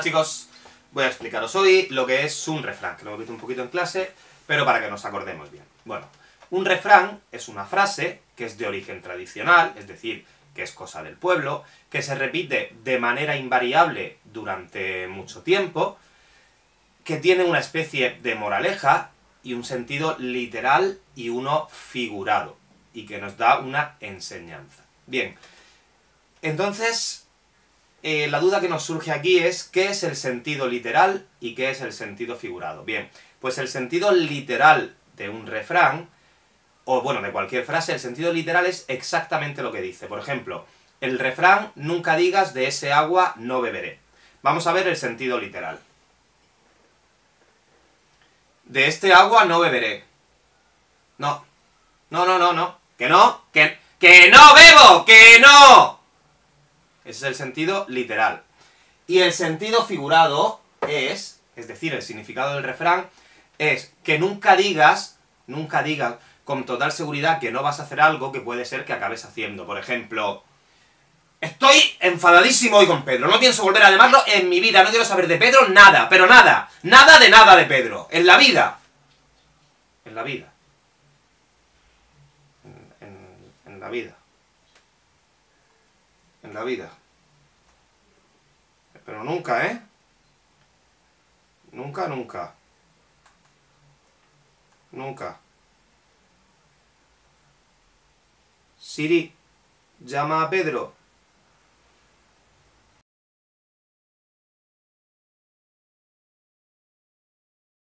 chicos, voy a explicaros hoy lo que es un refrán, que lo he visto un poquito en clase, pero para que nos acordemos bien. Bueno, un refrán es una frase que es de origen tradicional, es decir, que es cosa del pueblo, que se repite de manera invariable durante mucho tiempo, que tiene una especie de moraleja y un sentido literal y uno figurado, y que nos da una enseñanza. Bien, entonces, la duda que nos surge aquí es ¿qué es el sentido literal y qué es el sentido figurado? Bien, pues el sentido literal de un refrán, o bueno, de cualquier frase, el sentido literal es exactamente lo que dice. Por ejemplo, el refrán "nunca digas de ese agua no beberé". Vamos a ver el sentido literal. De este agua no beberé. No. No, no, no, no. ¡Que no! ¡Que no bebo! ¡Que no! Ese es el sentido literal. Y el sentido figurado es decir, el significado del refrán, es que nunca digas con total seguridad que no vas a hacer algo que puede ser que acabes haciendo. Por ejemplo, estoy enfadadísimo hoy con Pedro, no pienso volver a llamarlo en mi vida, no quiero saber de Pedro nada, pero nada, nada de nada de Pedro, en la vida. En la vida. En la vida. En la vida. Pero nunca, ¿eh? Nunca, nunca. Nunca. Siri, llama a Pedro.